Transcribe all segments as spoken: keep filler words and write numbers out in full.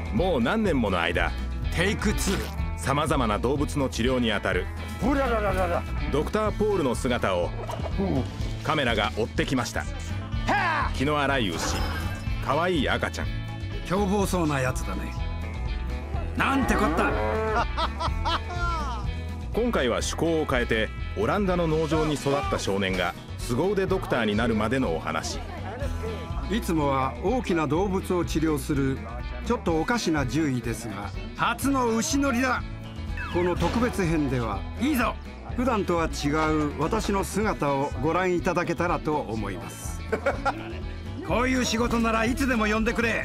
もう何年もの間、 テイクツー、 さまざまな動物の治療にあたるドクター・ポールの姿をカメラが追ってきました。気の荒い牛、可愛い赤ちゃん、 凶暴そうなやつだね。なんてこった。 今回は趣向を変えてオランダの農場に育った少年が凄腕ドクターになるまでのお話。 いつもは大きな動物を治療するちょっとおかしな獣医ですが、初の牛乗りだ。この特別編ではいいぞ、普段とは違う私の姿をご覧いただけたらと思います。こういう仕事ならいつでも呼んでくれ。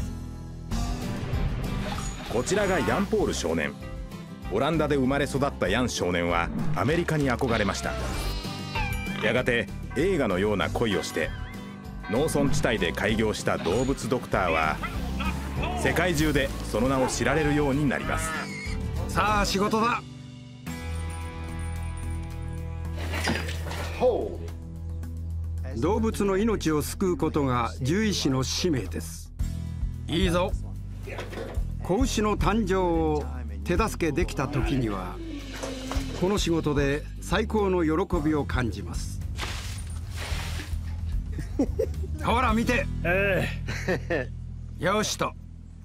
こちらがヤンポール少年。オランダで生まれ育ったヤン少年はアメリカに憧れました。やがて映画のような恋をして農村地帯で開業した動物ドクターは世界中でその名を知られるようになります。 さあ仕事だ。動物の命を救うことが獣医師の使命です。いいぞ。子牛の誕生を手助けできた時にはこの仕事で最高の喜びを感じます。ほら見て、ええ、よしと。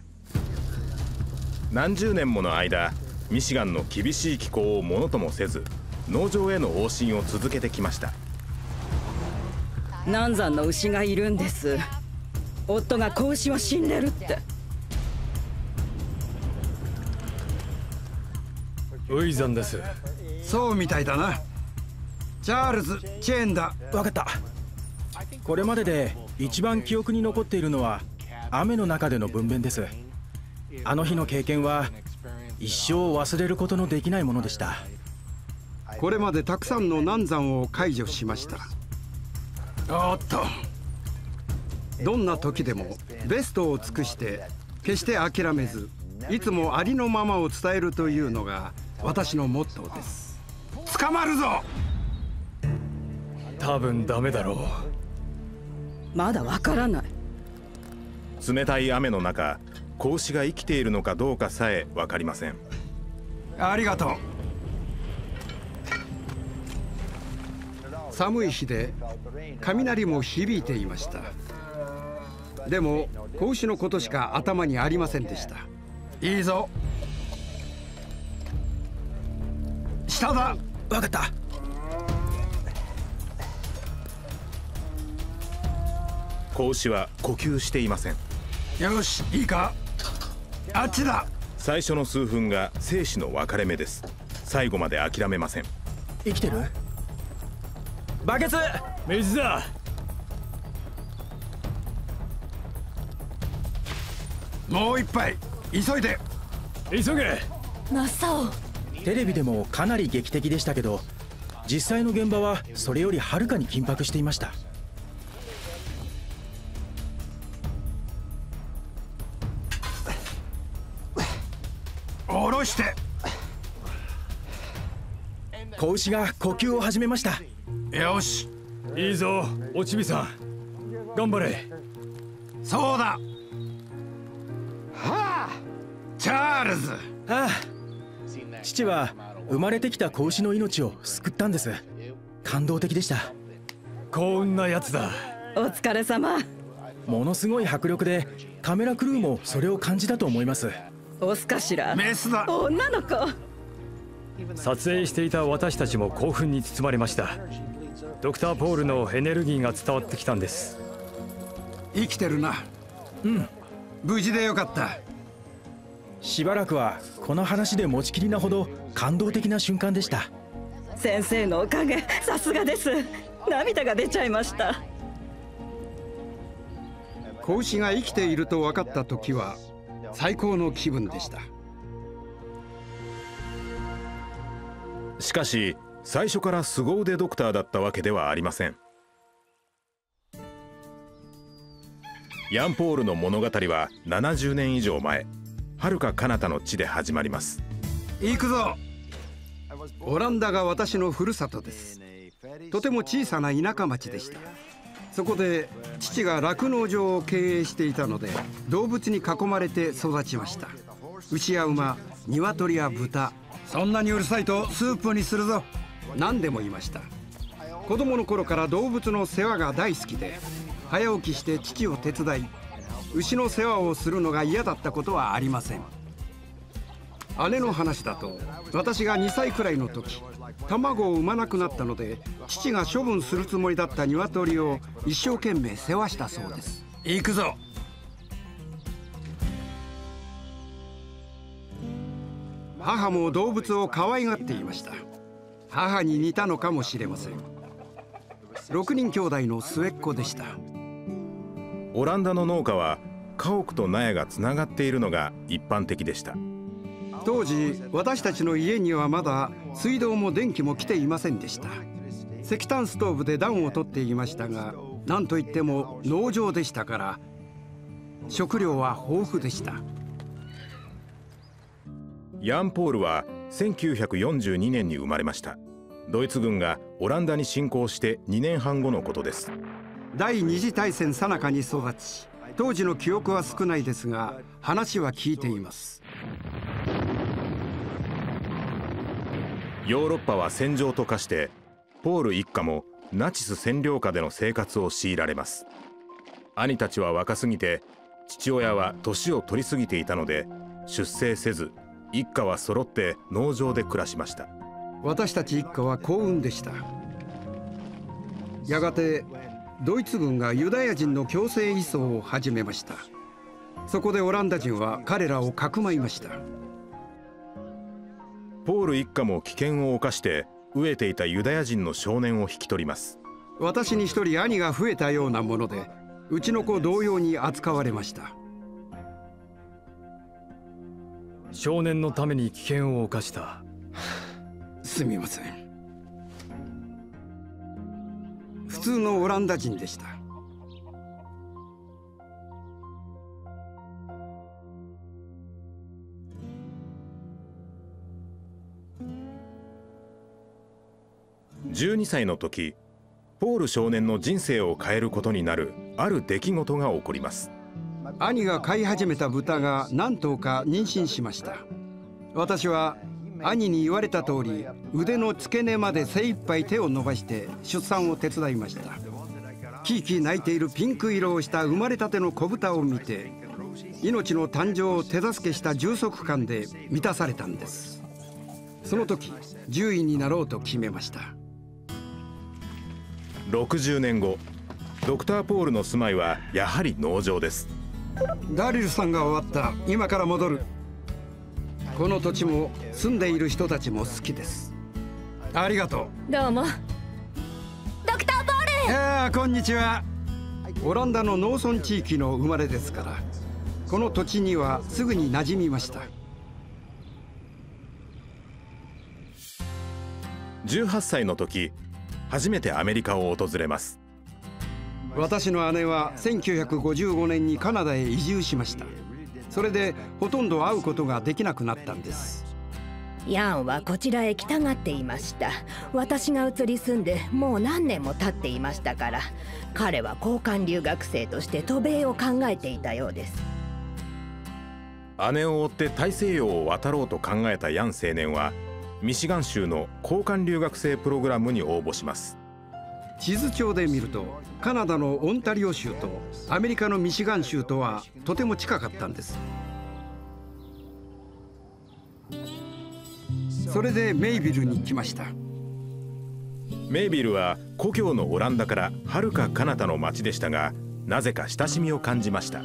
何十年もの間、ミシガンの厳しい気候をものともせず農場への往診を続けてきました。 難産の牛がいるんです。夫が子牛は死んでるって。 ウイザンです。 そうみたいだな。チャールズ・チェーンだ。 分かった。これまでで一番記憶に残っているのは雨の中での分娩です。あの日の経験は一生忘れることのできないものでした。 これまでたくさんの難産を解除しました。おっと、どんな時でもベストを尽くして決して諦めず、いつもありのままを伝えるというのが私のモットーです。捕まるぞ。 多分ダメだろう。まだわからない。 冷たい雨の中、子牛が生きているのかどうかさえ分かりません。 ありがとう。寒い日で雷も響いていました。でも子牛のことしか頭にありませんでした。いいぞ。下だ。 分かった。 子牛は呼吸していません。 よし、いいか。あっちだ。 最初の数分が生死の分かれ目です。最後まで諦めません。 生きてる？バケツ、水だ。 もう一杯急いで。 急げ。 マサオ。 テレビでもかなり劇的でしたけど、実際の現場はそれよりはるかに緊迫していました。 下ろして。 子牛が呼吸を始めました。 よし、 いいぞ、おちびさん、頑張れ。 そうだ。はあ、チャールズ。 ああ、父は生まれてきた子牛の命を救ったんです。感動的でした。幸運なやつだ。 お疲れ様。 ものすごい迫力でカメラクルーもそれを感じたと思います。 オスかしら。 メスだ。 女の子。 撮影していた私たちも興奮に包まれました。ドクター・ポールのエネルギーが伝わってきたんです。 生きてるな。 うん、 無事でよかった。 しばらくはこの話で持ちきりなほど感動的な瞬間でした。 先生のおかげ、さすがです。涙が出ちゃいました。 子牛が生きていると分かった時は最高の気分でした。 しかし最初から凄腕ドクターだったわけではありません。ヤンポールの物語はななじゅうねん以上前、はるか彼方の地で始まります。 行くぞ。オランダが私のふるさとです。とても小さな田舎町でした。そこで父が酪農場を経営していたので、動物に囲まれて育ちました。 牛や馬、鶏や豚、そんなにうるさいとスープにするぞ、何でも言いました。子供の頃から動物の世話が大好きで、早起きして父を手伝い、牛の世話をするのが嫌だったことはありません。姉の話だと、私がにさいくらいの時、卵を産まなくなったので、父が処分するつもりだった鶏を一生懸命世話したそうです。行くぞ。母も動物を可愛がっていました。母に似たのかもしれません。ろくにん兄弟の末っ子でした。 オランダの農家は家屋と納屋がつながっているのが一般的でした。 当時私たちの家にはまだ水道も電気も来ていませんでした。石炭ストーブで暖を取っていましたが、何といっても農場でしたから食料は豊富でした。 ヤン・ポールはせんきゅうひゃくよんじゅうにねんに生まれました。ドイツ軍がオランダに侵攻してにねんはん後のことです。 第二次大戦最中に育ち、当時の記憶は少ないですが話は聞いています。 ヨーロッパは戦場と化して、ポール一家もナチス占領下での生活を強いられます。兄たちは若すぎて、父親は年を取り過ぎていたので出征せず、一家は揃って農場で暮らしました。 私たち一家は幸運でした。やがてドイツ軍がユダヤ人の強制移送を始めました。そこでオランダ人は彼らをかくまいました。 ポール一家も危険を冒して飢えていたユダヤ人の少年を引き取ります。 私に一人兄が増えたようなもので、うちの子同様に扱われました。 少年のために危険を冒した。 すみません。普通のオランダ人でした。 じゅうにさいの時、ポール少年の人生を変えることになるある出来事が起こります。 兄が飼い始めた豚が何頭か妊娠しました。私は兄に言われた通り、腕の付け根まで精一杯手を伸ばして出産を手伝いました。キーキー泣いているピンク色をした生まれたての子豚を見て、命の誕生を手助けした充足感で満たされたんです。その時獣医になろうと決めました。 ろくじゅうねんご、ドクター・ポールの住まいはやはり農場です。 ダリルさんが終わった。今から戻る。この土地も住んでいる人たちも好きです。ありがとう。どうも。 ドクター・ポール。 ああ、こんにちは。オランダの農村地域の生まれですから、この土地にはすぐに馴染みました。 じゅうはっさいの時、初めてアメリカを訪れます。 私の姉はせんきゅうひゃくごじゅうごねんにカナダへ移住しました。それでほとんど会うことができなくなったんです。 ヤンはこちらへ来たがっていました。私が移り住んでもう何年も経っていましたから、彼は交換留学生として渡米を考えていたようです。 姉を追って大西洋を渡ろうと考えたヤン青年は、ミシガン州の交換留学生プログラムに応募します。 地図帳で見ると、カナダのオンタリオ州とアメリカのミシガン州とはとても近かったんです。それでメイビルに来ました。 メイビルは故郷のオランダからはるか彼方の町でしたが、なぜか親しみを感じました。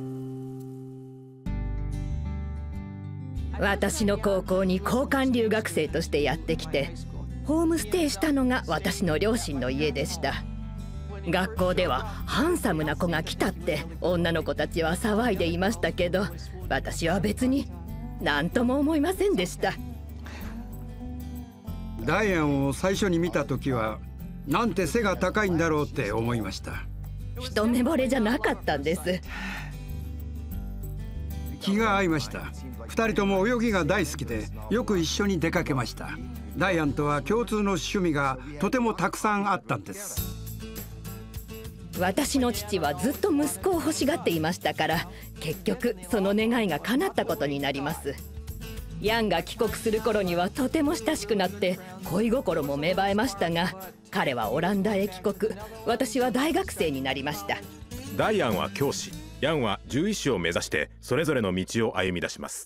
私の高校に交換留学生としてやってきて、ホームステイしたのが私の両親の家でした。学校ではハンサムな子が来たって女の子たちは騒いでいましたけど、私は別に何とも思いませんでした。 ダイアンを最初に見た時は、なんて背が高いんだろうって思いました。 一目惚れじゃなかったんです。 気が合いました。二人とも泳ぎが大好きで、よく一緒に出かけました。ダイアンとは共通の趣味がとてもたくさんあったんです。 私の父はずっと息子を欲しがっていましたから、結局その願いが叶ったことになります。ヤンが帰国する頃にはとても親しくなって恋心も芽生えましたが、彼はオランダへ帰国、私は大学生になりました。 ダイアンは教師、ヤンは獣医師を目指してそれぞれの道を歩み出します。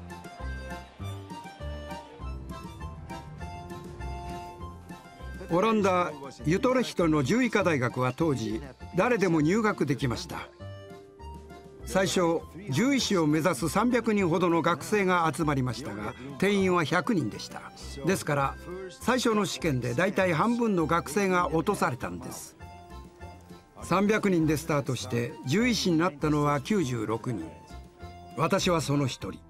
オランダ・ユトレヒトの獣医科大学は当時誰でも入学できました。最初獣医師を目指すさんびゃくにんほどの学生が集まりましたが、定員はひゃくにんでした。ですから最初の試験でだいたい半分の学生が落とされたんです。さんびゃくにんでスタートして獣医師になったのはきゅうじゅうろくにん。私はその一人。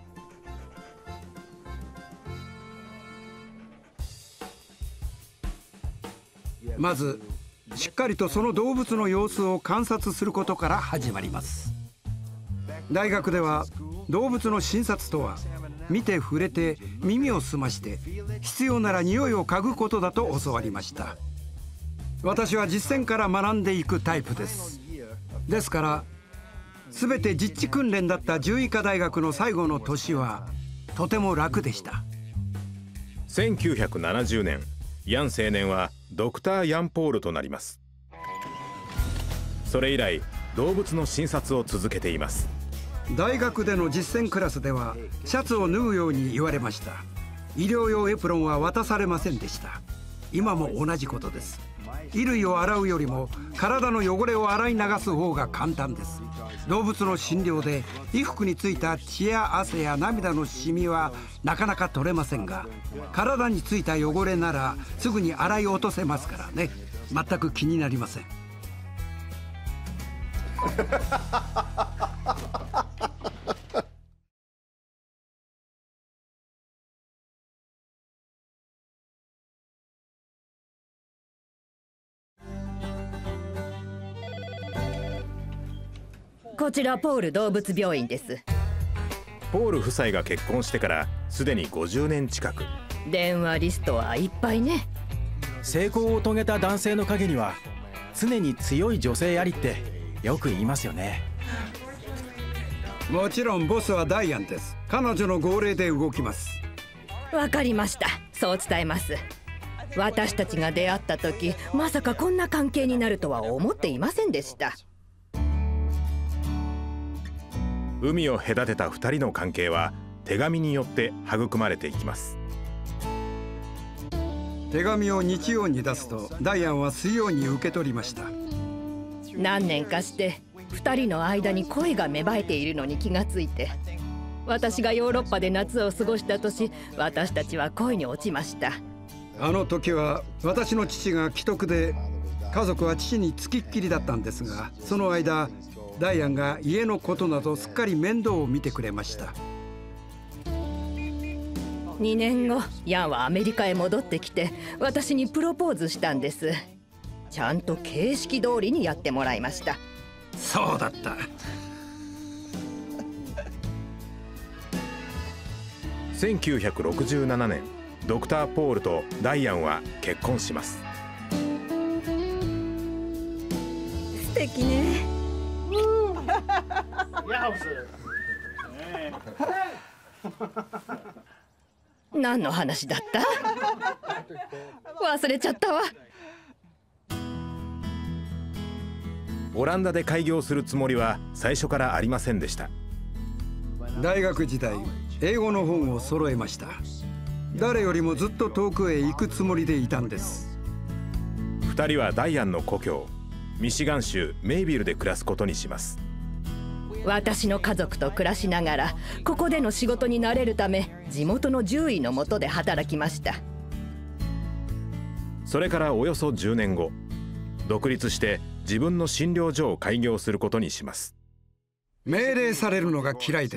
まずしっかりとその動物の様子を観察することから始まります。大学では動物の診察とは、見て触れて耳を澄まして必要なら匂いを嗅ぐことだと教わりました。私は実践から学んでいくタイプです。ですから全て実地訓練だった獣医科大学の最後の年はとても楽でした。 せんきゅうひゃくななじゅうねん、ヤン青年はドクター・ヤンポールとなります。それ以来動物の診察を続けています。 大学での実践クラスではシャツを脱ぐように言われました。医療用エプロンは渡されませんでした。今も同じことです。衣類を洗うよりも体の汚れを洗い流す方が簡単です。動物の診療で衣服についた血や汗や涙のシミはなかなか取れませんが、体についた汚れならすぐに洗い落とせますからね。全く気になりません。 こちらポール動物病院です。 ポール夫妻が結婚してからすでにごじゅうねん近く。 電話リストはいっぱいね。 成功を遂げた男性の陰には常に強い女性ありってよく言いますよね。 もちろんボスはダイアンです。彼女の号令で動きます。 わかりました。そう伝えます。私たちが出会った時、まさかこんな関係になるとは思っていませんでした。 海を隔てたふたりの関係は手紙によって育まれていきます。 手紙を日曜に出すとダイアンは水曜に受け取りました。 何年かしてふたりの間に恋が芽生えているのに気がついて、私がヨーロッパで夏を過ごした年、私たちは恋に落ちました。 あの時は私の父が危篤で家族は父につきっきりだったんですが、その間ダイアンが家のことなどすっかり面倒を見てくれました。 にねんご、ヤンはアメリカへ戻ってきて私にプロポーズしたんです。ちゃんと形式通りにやってもらいました。 そうだった。 せんきゅうひゃくろくじゅうななねん、ドクター・ポールとダイアンは結婚します。 素敵ね。 何の話だった？忘れちゃったわ。 オランダで開業するつもりは最初からありませんでした。 大学時代英語の本を揃えました。誰よりもずっと遠くへ行くつもりでいたんです。 ふたりはダイアンの故郷ミシガン州メイビルで暮らすことにします。 私の家族と暮らしながらここでの仕事に慣れるため地元の獣医の下で働きました。 それからおよそじゅうねんご、独立して自分の診療所を開業することにします。 命令されるのが嫌いです。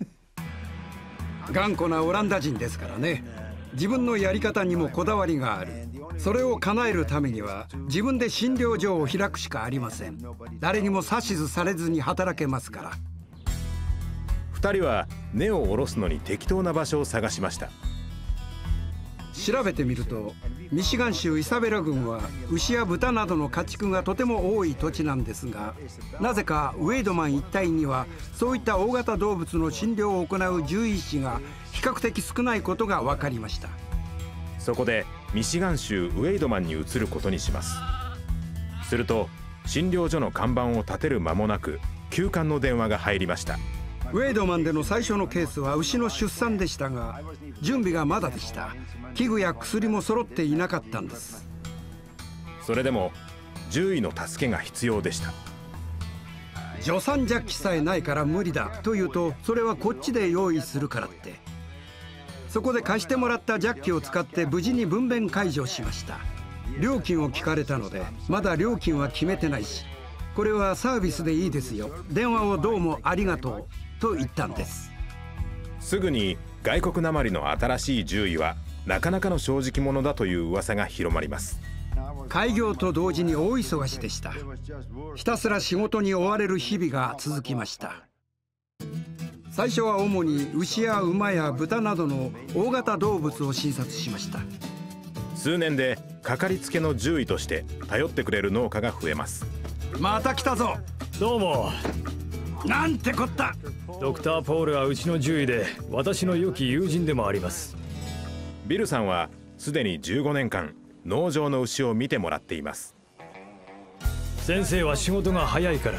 頑固なオランダ人ですからね。自分のやり方にもこだわりがある。それを叶えるためには自分で診療所を開くしかありません。誰にも指図されずに働けますから。 ふたりは根を下ろすのに適当な場所を探しました。 調べてみるとミシガン州イサベラ郡は牛や豚などの家畜がとても多い土地なんですが、なぜかウェイドマン一帯にはそういった大型動物の診療を行う獣医師が比較的少ないことが分かりました。 そこでミシガン州ウェイドマンに移ることにします。すると診療所の看板を立てる間もなく急患の電話が入りました。 ウェイドマンでの最初のケースは牛の出産でしたが、準備がまだでした。器具や薬も揃っていなかったんです。 それでも獣医の助けが必要でした。 助産ジャッキさえないから無理だと言うと、それはこっちで用意するからって。そこで貸してもらったジャッキを使って無事に分娩解除しました。料金を聞かれたので、まだ料金は決めてないし、これはサービスでいいですよ、電話をどうもありがとうと言ったんです。 すぐに外国なまりの新しい獣医はなかなかの正直者だという噂が広まります。 開業と同時に大忙しでした。ひたすら仕事に追われる日々が続きました。最初は主に牛や馬や豚などの大型動物を診察しました。 数年でかかりつけの獣医として頼ってくれる農家が増えます。 また来たぞ。 どうも。 なんてこった。 ドクター・ポールはうちの獣医で私の良き友人でもあります。 ビルさんはすでにじゅうごねんかん農場の牛を見てもらっています。 先生は仕事が早いから。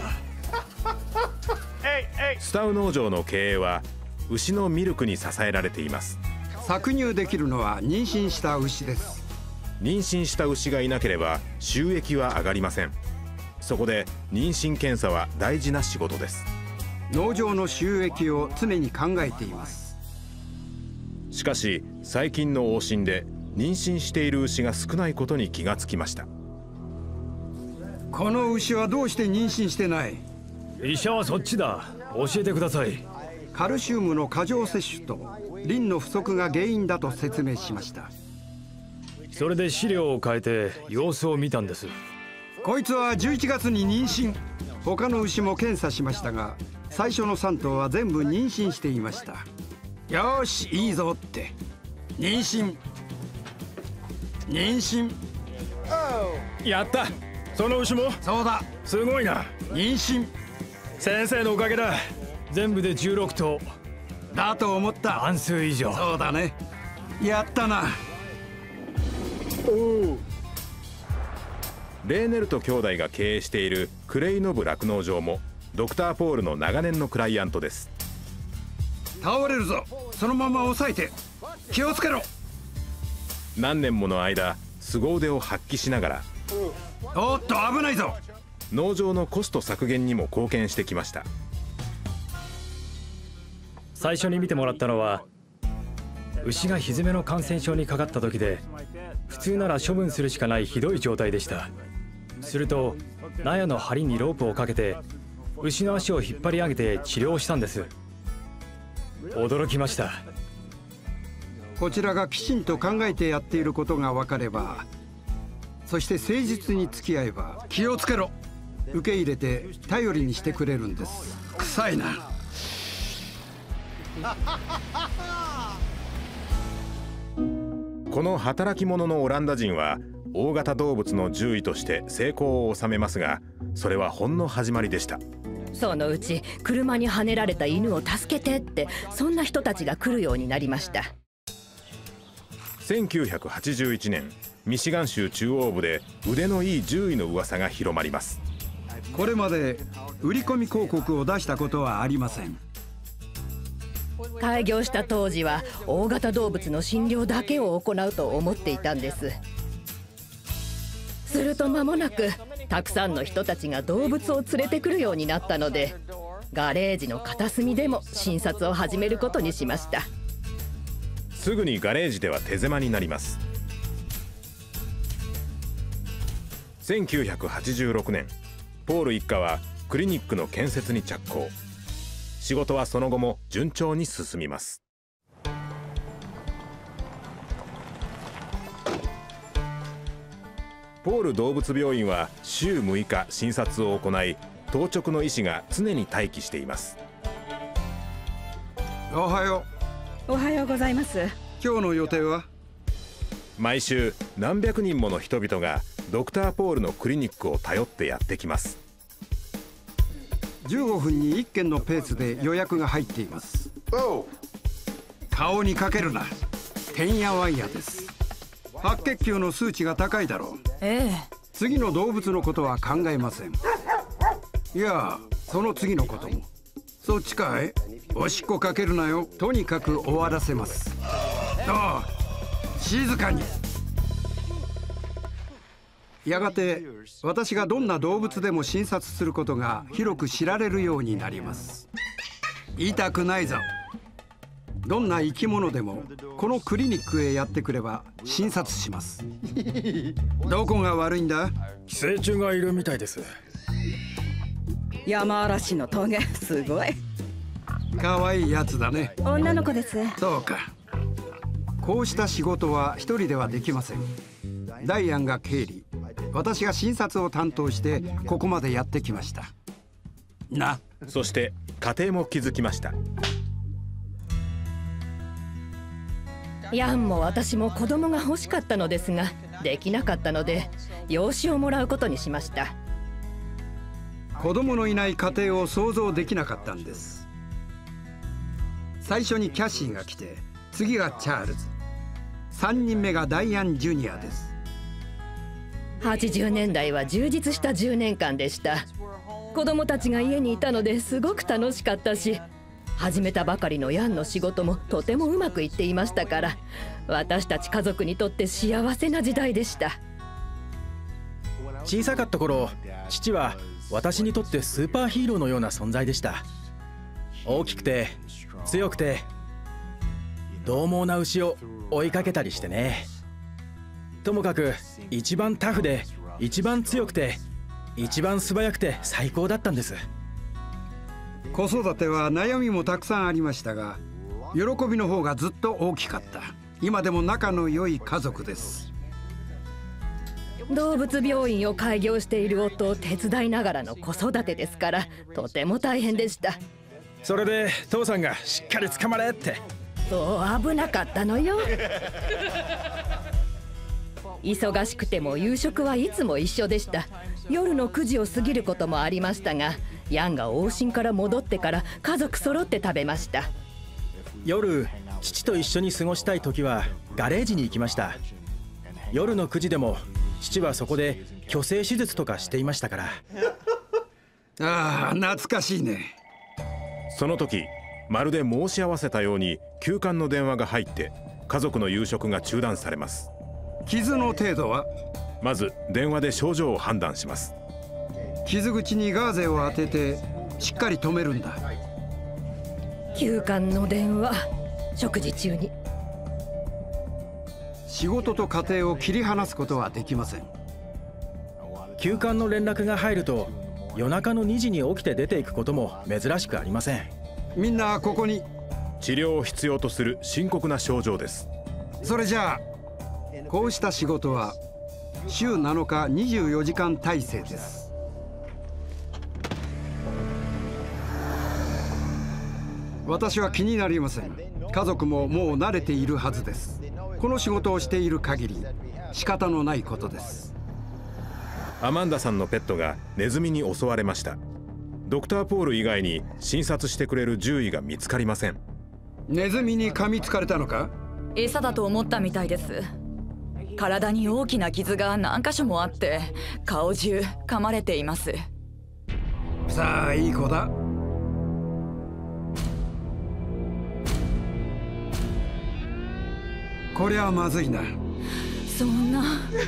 スタウ農場の経営は牛のミルクに支えられています。 搾乳できるのは妊娠した牛です。 妊娠した牛がいなければ収益は上がりません。そこで妊娠検査は大事な仕事です。 農場の収益を常に考えています。 しかし最近の往診で妊娠している牛が少ないことに気がつきました。 この牛はどうして妊娠してない？ 医者はそっちだ。教えてください。 カルシウムの過剰摂取とリンの不足が原因だと説明しました。 それで飼料を変えて様子を見たんです。 こいつはじゅういちがつに妊娠。他の牛も検査しましたが、最初のさん頭は全部妊娠していました。よーしいいぞって。妊娠妊娠。 やった。その牛も？ そうだ。 すごいな。 妊娠。 先生のおかげだ。 全部でじゅうろく頭だと思った。 半数以上。 そうだね。やったな。 レーネルト兄弟が経営しているクレイノブ酪農場もドクター・ポールの長年のクライアントです。 倒れるぞ。そのまま押さえて。気をつけろ。 何年もの間凄腕を発揮しながら、 おっと危ないぞ。 農場のコスト削減にも貢献してきました。 最初に見てもらったのは牛がひづめの感染症にかかった時で、普通なら処分するしかないひどい状態でした。すると納屋の針にロープをかけて牛の足を引っ張り上げて治療したんです。驚きました。 こちらがきちんと考えてやっていることが分かれば、そして誠実に付き合えば、気をつけろ。受け入れて頼りにしてくれるんです。臭いな。 この働き者のオランダ人は大型動物の獣医として成功を収めますが、それはほんの始まりでした。 そのうち車にはねられた犬を助けてって、そんな人たちが来るようになりました。 せんきゅうひゃくはちじゅういちねん、ミシガン州中央部で腕のいい獣医の噂が広まります。 これまで売り込み広告を出したことはありません。 開業した当時は大型動物の診療だけを行うと思っていたんです。すると間もなくたくさんの人たちが動物を連れてくるようになったので、ガレージの片隅でも診察を始めることにしました。 すぐにガレージでは手狭になります。せんきゅうひゃくはちじゅうろくねん、ポール一家はクリニックの建設に着工。仕事はその後も順調に進みます。ポール動物病院は週むいか診察を行い、当直の医師が常に待機しています。 おはよおはようございます。 う。今日の予定は？ 毎週何百人もの人々がドクターポールのクリニックを頼ってやってきます。 じゅうごふんにいっけんのペースで予約が入っています。顔にかけるな、てんやわんやです。白血球の数値が高いだろう。 ええ。 次の動物のことは考えません。いや、その次のことも。そっちかい。おしっこかけるなよ。とにかく終わらせます。ああ、静かに。やがて私がどんな動物でも診察することが広く知られるようになります。痛くないぞ。どんな生き物でもこのクリニックへやってくれば診察します。どこが悪いんだ？ 寄生虫がいるみたいです。 山嵐のトゲ、すごい。 可愛いやつだね。 女の子です。 そうか。こうした仕事は一人ではできません。ダイアンが経理、私が診察を担当してここまでやってきましたな。 そして家庭も築きました。 ヤンも私も子供が欲しかったのですができなかったので養子をもらうことにしました。 子供のいない家庭を想像できなかったんです。最初にキャシーが来て、次がチャールズ、さんにんめがダイアン・ジュニアです。 はちじゅうねんだいは充実したじゅうねんかんでした。子供たちが家にいたのですごく楽しかったし、始めたばかりのヤンの仕事もとてもうまくいっていましたから、私たち家族にとって幸せな時代でした。 小さかった頃、父は私にとってスーパーヒーローのような存在でした。大きくて強くて獰猛な牛を追いかけたりしてね。ともかく一番タフで一番強くて一番素早くて最高だったんです。 子育ては悩みもたくさんありましたが、喜びの方がずっと大きかった。今でも仲の良い家族です。 動物病院を開業している夫を手伝いながらの子育てですから、とても大変でした。 それで父さんがしっかり捕まれって。 そう危なかったのよ。忙しくても夕食はいつも一緒でした。夜のくじを過ぎることもありましたが、ヤンが往診から戻ってから家族揃って食べました。 夜父と一緒に過ごしたい時はガレージに行きました。夜のくじでも父はそこで去勢手術とかしていましたから。 ああ、懐かしいね。 その時まるで申し合わせたように急患の電話が入って家族の夕食が中断されます。 傷の程度は？ まず電話で症状を判断します。 傷口にガーゼを当ててしっかり止めるんだ。 急患の電話、食事中に。 仕事と家庭を切り離すことはできません。 急患の連絡が入ると夜中のにじに起きて出ていくことも珍しくありません。 みんなここに。 治療を必要とする深刻な症状です。 それじゃあこうした仕事は週なのかにじゅうよじかん体制です。私は気になりません。家族ももう慣れているはずです。この仕事をしている限り仕方のないことです。 アマンダさんのペットがネズミに襲われました。ドクターポール以外に診察してくれる獣医が見つかりません。 ネズミに噛みつかれたのか？ 餌だと思ったみたいです。体に大きな傷が何箇所もあって顔中噛まれています。 さあいい子だ。こりゃまずいな。 そんな。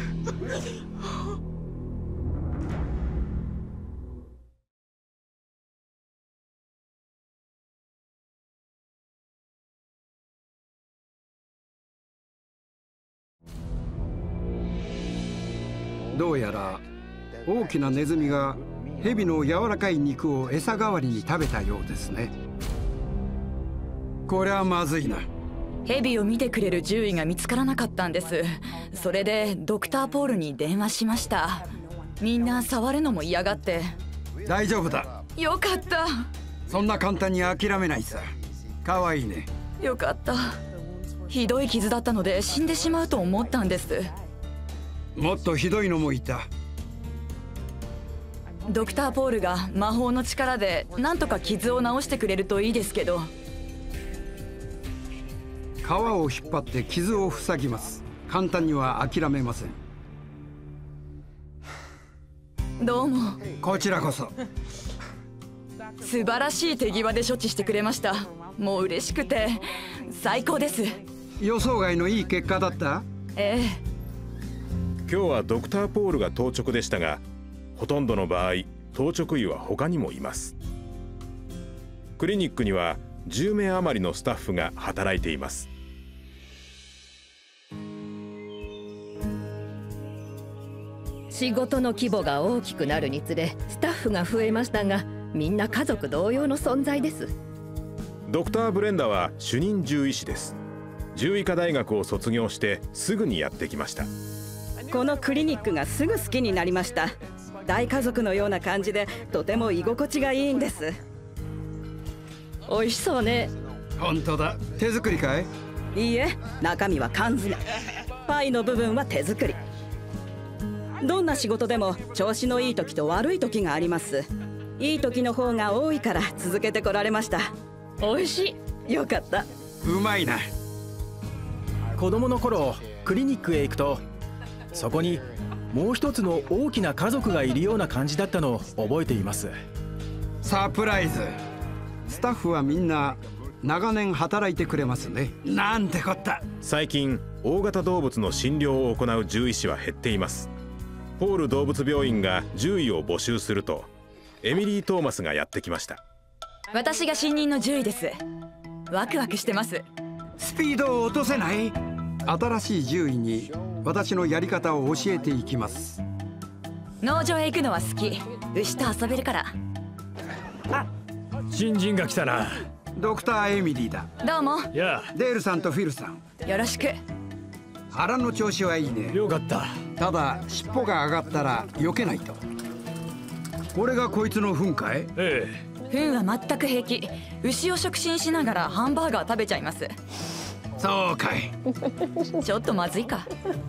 どうやら大きなネズミが蛇の柔らかい肉を餌代わりに食べたようですね。こりゃまずいな。 蛇を見てくれる獣医が見つからなかったんです。それでドクターポールに電話しました。みんな触るのも嫌がって。 大丈夫だ。 よかった。 そんな簡単に諦めないさ。かわいいね。 よかった。 ひどい傷だったので死んでしまうと思ったんです。 もっとひどいのもいた。 ドクターポールが魔法の力でなんとか傷を治してくれるといいですけど。 皮を引っ張って傷を塞ぎます。簡単には諦めません。 どうも。 こちらこそ。 素晴らしい手際で処置してくれました。もう嬉しくて最高です。 予想外のいい結果だった。 ええ。 今日はドクターポールが当直でしたが、ほとんどの場合当直医は他にもいます。クリニックにはじゅうめい余りのスタッフが働いています。 仕事の規模が大きくなるにつれスタッフが増えましたが、みんな家族同様の存在です。 ドクター・ブレンダは主任獣医師です。獣医科大学を卒業してすぐにやってきました。 このクリニックがすぐ好きになりました。大家族のような感じでとても居心地がいいんです。 美味しそうね。 本当だ。手作りかい？ いいえ、中身は缶詰。パイの部分は手作り。どんな仕事でも調子のいい時と悪い時があります。いい時の方が多いから続けてこられました。 美味しい。 よかった。 うまいな。 子供の頃クリニックへ行くと、そこにもう一つの大きな家族がいるような感じだったのを覚えています。 サプライズ。スタッフはみんな長年働いてくれますね。なんてこった。 最近大型動物の診療を行う獣医師は減っています。ポール動物病院が獣医を募集すると、エミリー・トーマスがやってきました。 私が新任の獣医です。ワクワクしてます。 スピードを落とせない。新しい獣医に私のやり方を教えていきます。 農場へ行くのは好き。牛と遊べるから。 あ、新人が来たな。 ドクターエミリーだ。 どうも。 やあ、 デールさんとフィルさん、 よろしく。 腹の調子はいいね。 よかった。 ただ尻尾が上がったら避けないと。これがこいつの糞かい？ ええ。糞は全く平気。牛を触診しながらハンバーガー食べちゃいます。 そうかい。 ちょっとまずいか。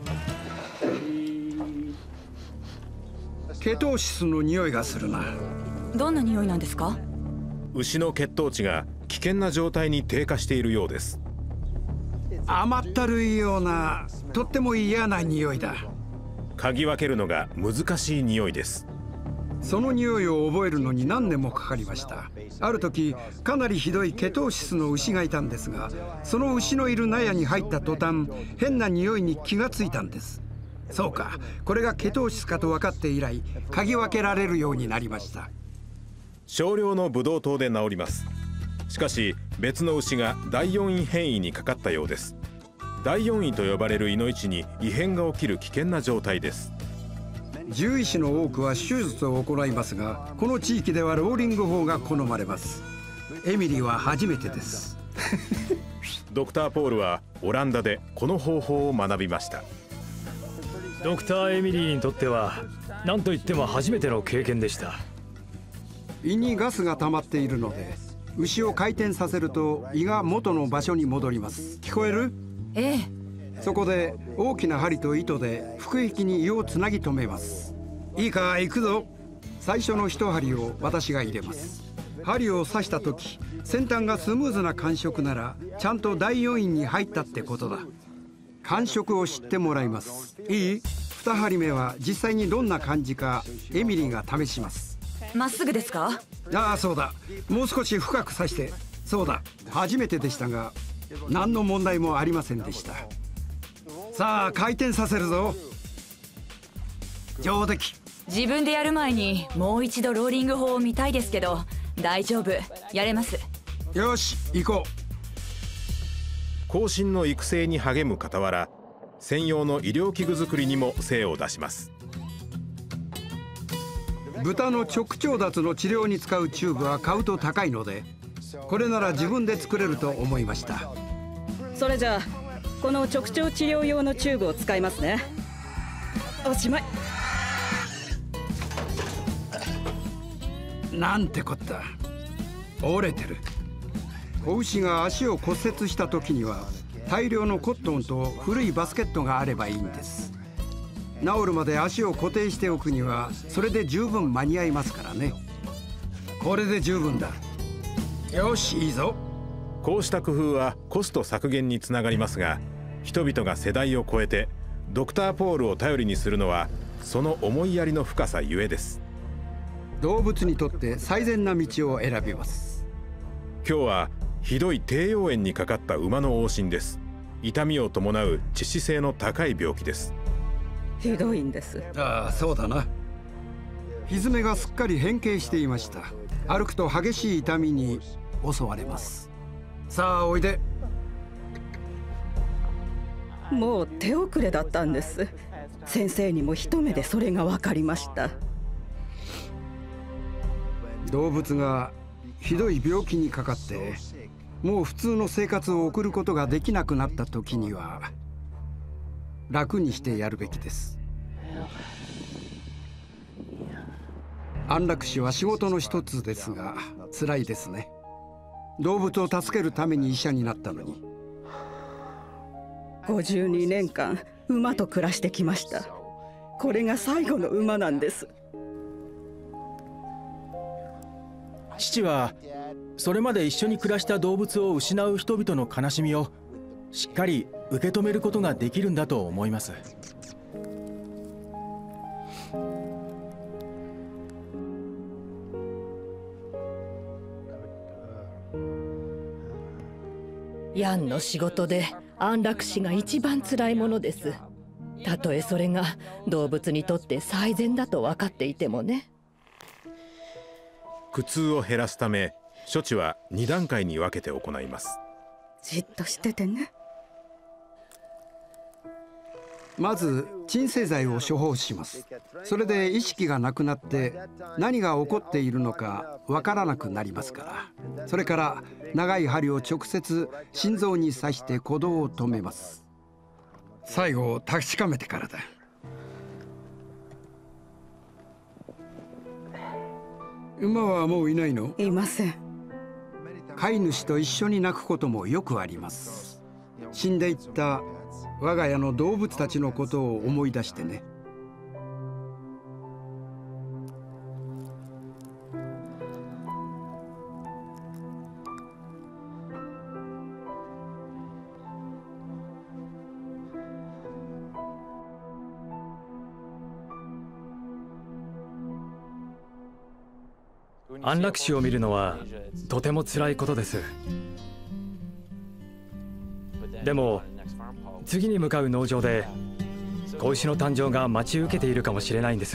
ケトーシスの匂いがするな。 どんな匂いなんですか？ 牛の血糖値が危険な状態に低下しているようです。 甘ったるいような、とっても嫌な匂いだ。 嗅ぎ分けるのが難しい匂いです。 その匂いを覚えるのに何年もかかりました。ある時かなりひどいケトーシスの牛がいたんですが、その牛のいる納屋に入った途端変な匂いに気がついたんです。そうか、これがケトーシスかと分かって以来嗅ぎ分けられるようになりました。 少量のブドウ糖で治ります。しかし別の牛がだいよんい変異にかかったようです。だいよんいと呼ばれる胃の位置に異変が起きる危険な状態です。 獣医師の多くは手術を行いますが、この地域ではローリング法が好まれます。エミリーは初めてです。 ドクター・ポールはオランダでこの方法を学びました。 ドクター・エミリーにとっては何といっても初めての経験でした。 胃にガスが溜まっているので、牛を回転させると胃が元の場所に戻ります。聞こえる？ ええ。 そこで大きな針と糸で腹壁に胃をつなぎ止めます。いいか、行くぞ。最初の一針を私が入れます。針を刺した時、先端がスムーズな感触ならちゃんとだいよんいに入ったってことだ。感触を知ってもらいます。いい？二針目は実際にどんな感じかエミリーが試します。 まっすぐですか？ ああ、そうだ。もう少し深く刺して。そうだ、初めてでしたが何の問題もありませんでした。さあ、回転させるぞ。上出来。 自分でやる前にもう一度ローリング法を見たいですけど、大丈夫、やれます。 よし、行こう。後進の育成に励む傍ら、専用の医療器具作りにも精を出します。 豚の直腸脱の治療に使うチューブは買うと高いので、これなら自分で作れると思いました。 それじゃあこの直腸治療用のチューブを使いますね。おしまい。 なんてこった。折れてる。子牛が足を骨折した時には大量のコットンと古いバスケットがあればいいんです。治るまで足を固定しておくにはそれで十分間に合いますからね。これで十分だ。よし、いいぞ。 こうした工夫はコスト削減につながりますが、人々が世代を超えてドクターポールを頼りにするのはその思いやりの深さゆえです。 動物にとって最善な道を選びます。 今日はひどい低用炎にかかった馬の往診です。痛みを伴う致死性の高い病気です。 ひどいんです。 ああ、そうだな。蹄がすっかり変形していました。歩くと激しい痛みに襲われます。さあおいで。 もう手遅れだったんです。先生にも一目でそれが分かりました。 動物がひどい病気にかかってもう普通の生活を送ることができなくなった時には楽にしてやるべきです。安楽死は仕事の一つですが辛いですね。動物を助けるために医者になったのに。 ごじゅうにねんかん馬と暮らしてきました。これが最後の馬なんです。 父はそれまで一緒に暮らした動物を失う人々の悲しみをしっかり受け止めることができるんだと思います。 ヤンの仕事で安楽死が一番辛いものです。たとえそれが動物にとって最善だと分かっていてもね。 苦痛を減らすため処置はに段階に分けて行います。 じっとしててね。 まず鎮静剤を処方します。それで意識がなくなって何が起こっているのかわからなくなりますから。それから長い針を直接心臓に刺して鼓動を止めます。最後確かめてからだ。馬はもういないの？ いません。 飼い主と一緒に泣くこともよくあります。死んでいった我が家の動物たちのことを思い出してね。 安楽死を見るのはとても辛いことです。でも次に向かう農場で子牛の誕生が待ち受けているかもしれないんです。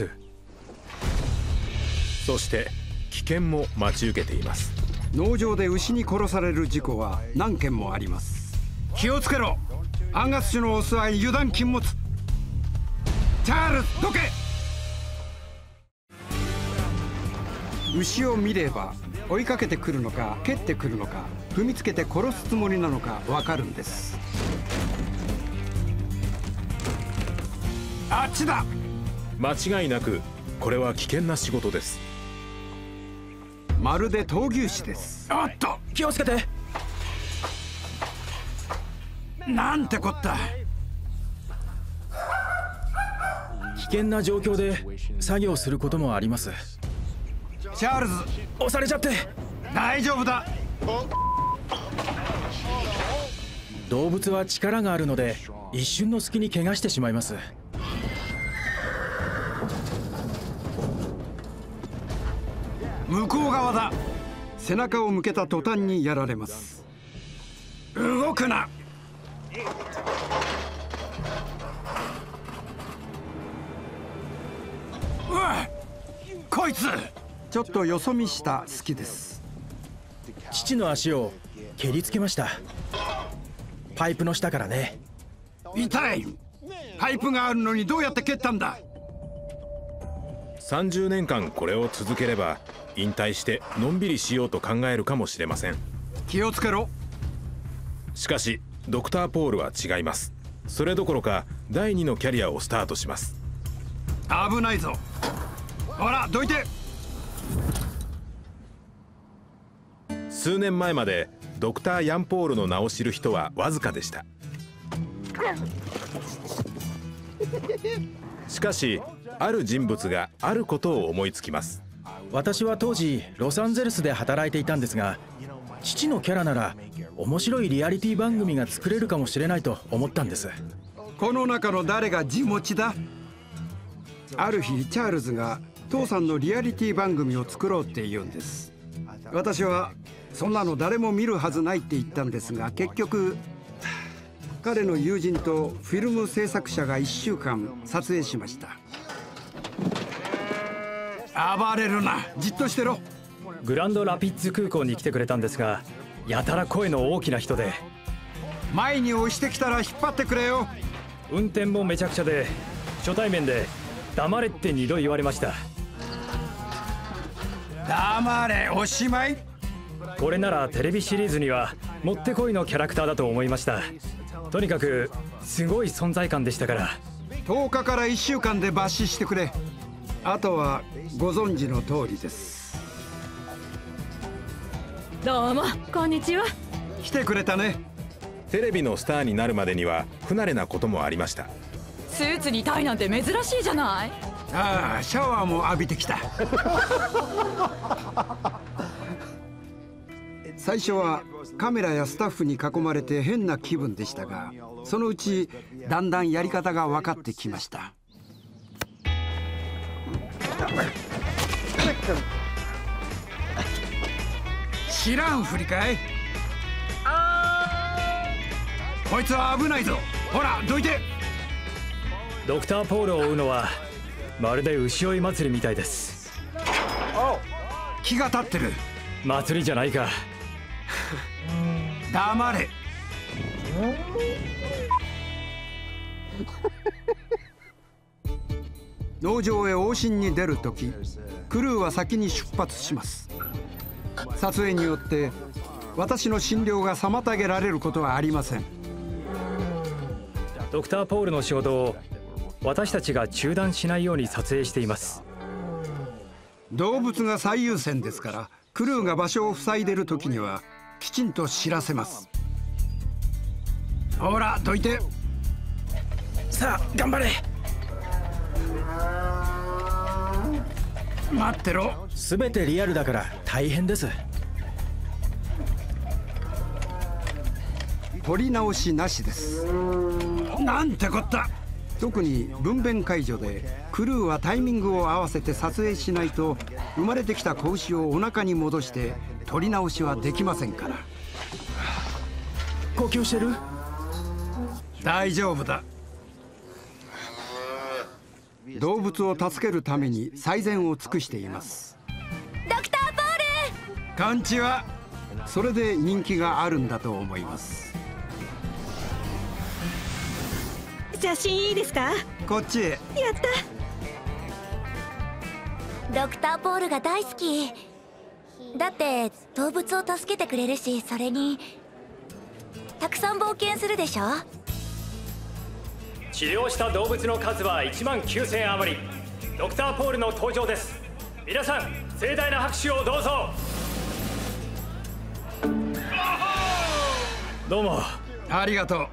そして危険も待ち受けています。 農場で牛に殺される事故は何件もあります。気をつけろ。アンガス種のオスは油断禁物。チャールズ、どけ。牛を見れば追いかけてくるのか蹴ってくるのか踏みつけて殺すつもりなのかわかるんです。あっちだ。 間違いなくこれは危険な仕事です。 まるで闘牛士です。おっと気をつけて。 なんてこった。 危険な状況で作業することもあります。 チャールズ、 押されちゃって。 大丈夫だ。 動物は力があるので一瞬の隙に怪我してしまいます。 向こう側だ。背中を向けた途端にやられます。動くな。うわっ、こいつちょっとよそ見した隙です。 父の足を蹴りつけました。パイプの下からね。 痛い。パイプがあるのにどうやって蹴ったんだ。 さんじゅうねんかんこれを続ければ引退してのんびりしようと考えるかもしれません。 気をつけろ。 しかしドクターポールは違います。それどころかだいにのキャリアをスタートします。 危ないぞ。ほらどいて。 数年前までドクター・ヤンポールの名を知る人はわずかでした。 しかしある人物があることを思いつきます。 私は当時ロサンゼルスで働いていたんですが、父のキャラなら面白いリアリティ番組が作れるかもしれないと思ったんです。 この中の誰が地持ちだ？ある日チャールズが父さんのリアリティ番組を作ろうって言うんです。私はそんなの誰も見るはずないって言ったんですが、結局彼の友人とフィルム制作者がいっしゅうかん撮影しました。暴れるな、じっとしてろ。 グランドラピッツ空港に来てくれたんですが、やたら声の大きな人で、 前に押してきたら引っ張ってくれよ。 運転もめちゃくちゃで、初対面で黙れってにど言われました。 黙れ、おしまい。 これならテレビシリーズにはもってこいのキャラクターだと思いました。とにかくすごい存在感でしたから。 とおかからいっしゅうかんで抜歯してくれ。あとはご存知の通りです。 どうもこんにちは。 来てくれたね。 テレビのスターになるまでには不慣れなこともありました。 スーツにタイなんて珍しいじゃない。 ああ、シャワーも浴びてきた。最初はカメラやスタッフに囲まれて変な気分でしたが、そのうちだんだんやり方が分かってきました。知らんふりかい？こいつは危ないぞ。ほらどいて。 ドクター・ポールを追うのはまるで牛追い祭りみたいです。 気が立ってる。 祭りじゃないか。 黙れ。農場へ往診に出るとき、クルーは先に出発します。撮影によって私の診療が妨げられることはありません。 ドクター・ポールの仕事を私たちが中断しないように撮影しています。 動物が最優先ですから、クルーが場所を塞いでる時にはきちんと知らせます。ほらどいて。 さあ頑張れ。 待ってろ。 全てリアルだから大変です。 撮り直しなしです。なんてこった。特に分娩介助でクルーはタイミングを合わせて撮影しないと、生まれてきた子牛をお腹に戻して撮り直しはできませんから。 呼吸してる？ 大丈夫だ。動物を助けるために最善を尽くしています。 ドクター・ポール。 勘違い。それで人気があるんだと思います。 写真いいですか？ こっちへ。 やった。 ドクター・ポールが大好きだって、動物を助けてくれるし、それにたくさん冒険するでしょ。 治療した動物の数はいちまんきゅうせん余り。ドクター・ポールの登場です。皆さん盛大な拍手をどうぞ。どうもありがとう。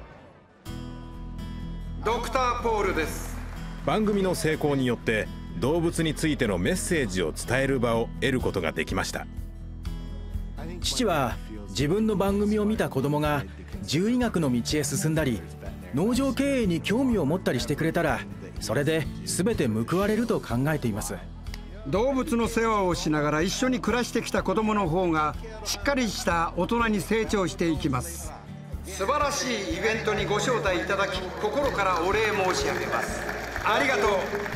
ドクター・ポールです。 番組の成功によって動物についてのメッセージを伝える場を得ることができました。 父は自分の番組を見た子供が獣医学の道へ進んだり、農場経営に興味を持ったりしてくれたら、それで全て報われると考えています。 動物の世話をしながら一緒に暮らしてきた子供の方がしっかりした大人に成長していきます。素晴らしいイベントにご招待いただき、心からお礼申し上げます。ありがとう。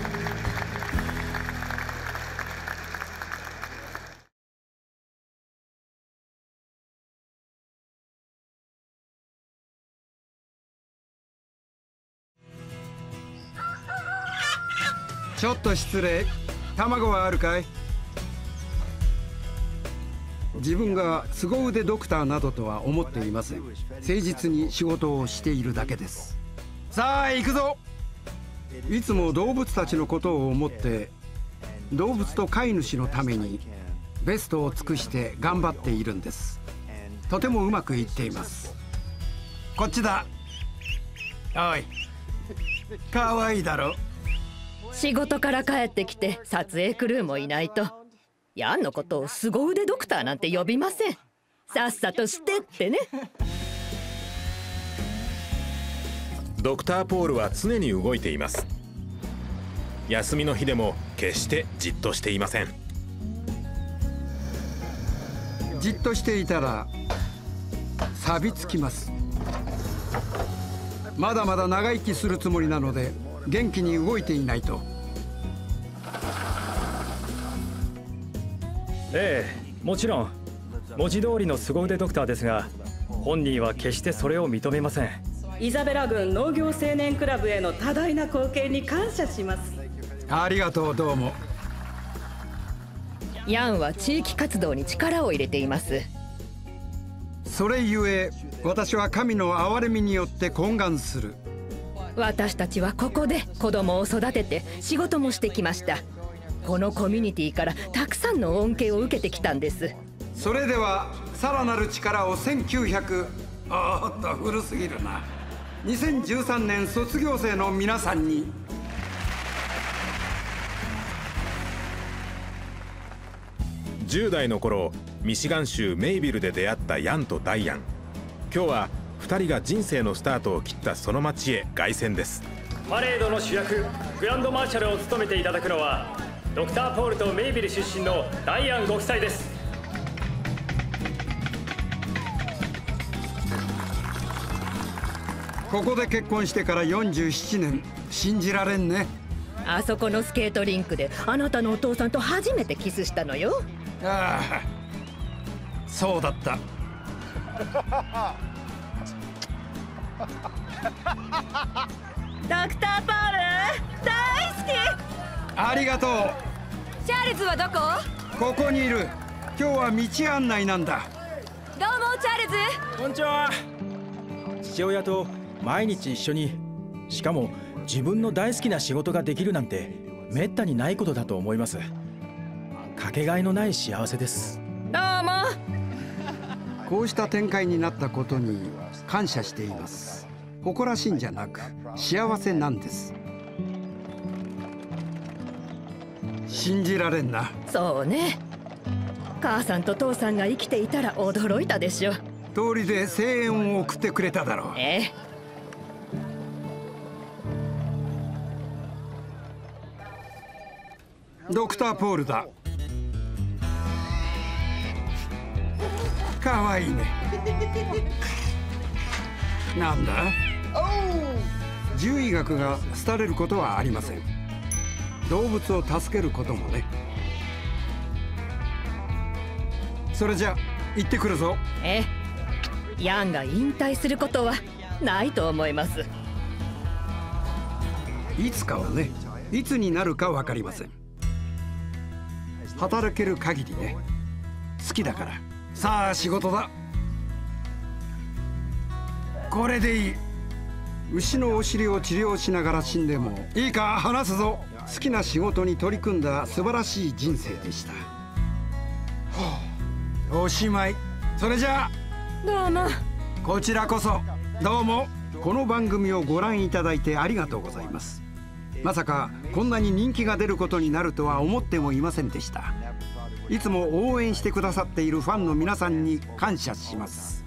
ちょっと失礼。卵はあるかい？自分が凄腕ドクターなどとは思っていません。誠実に仕事をしているだけです。さあ行くぞ。いつも動物たちのことを思って、動物と飼い主のためにベストを尽くして頑張っているんです。とてもうまくいっています。こっちだ。 おい、かわいいだろ。 仕事から帰ってきて撮影クルーもいないとヤンのことを凄腕ドクターなんて呼びません。さっさとしてってね。 ドクター・ポールは常に動いています。休みの日でも決してじっとしていません。 じっとしていたら錆びつきます。まだまだ長生きするつもりなので元気に動いていないと。 ええ、もちろん文字通りの凄腕ドクターですが、本人は決してそれを認めません。 イザベラ郡農業青年クラブへの多大な貢献に感謝します。 ありがとう。どうも。 ヤンは地域活動に力を入れています。 それゆえ私は神の憐れみによって懇願する。 私たちはここで子供を育てて仕事もしてきました。このコミュニティからたくさんの恩恵を受けてきたんです。 それではさらなる力をせんきゅうひゃくおっと古すぎるなにせんじゅうさんねん卒業生の皆さんに。 じゅう代の頃、ミシガン州メイビルで出会ったヤンとダイアン。今日はふたりが人生のスタートを切ったその町へ凱旋です。 パレードの主役グランドマーシャルを務めていただくのはドクター・ポールとメイビル出身のダイアンご夫妻です。 ここで結婚してからよんじゅうななねん、信じられんね。 あそこのスケートリンクであなたのお父さんと初めてキスしたのよ。 ああ、そうだった。 ドクター・ポール大好き。 ありがとう。 チャールズはどこ？ ここにいる。今日は道案内なんだ。 どうもチャールズ。 こんにちは。父親と毎日一緒に、しかも自分の大好きな仕事ができるなんてめったにないことだと思います。かけがえのない幸せです。 どうも。 こうした展開になったことに感謝しています。誇らしいんじゃなく幸せなんです。信じられんな。 そうね。母さんと父さんが生きていたら驚いたでしょ。 通りで声援を送ってくれただろう。 ええ。 ドクター・ポールだ。かわいいね。なんだ？獣医学が廃れることはありません。動物を助けることもね。それじゃ行ってくるぞ。 ええ。ヤンが引退することはないと思います。 いつかはね、いつになるか分かりません。働ける限りね。好きだから。さあ仕事だ。これでいい。牛のお尻を治療しながら死んでもいいか、話すぞ。好きな仕事に取り組んだ素晴らしい人生でした。おしまい。それじゃあどうも。 こちらこそどうも。この番組をご覧いただいてありがとうございます。まさかこんなに人気が出ることになるとは思ってもいませんでした。いつも応援してくださっているファンの皆さんに感謝します。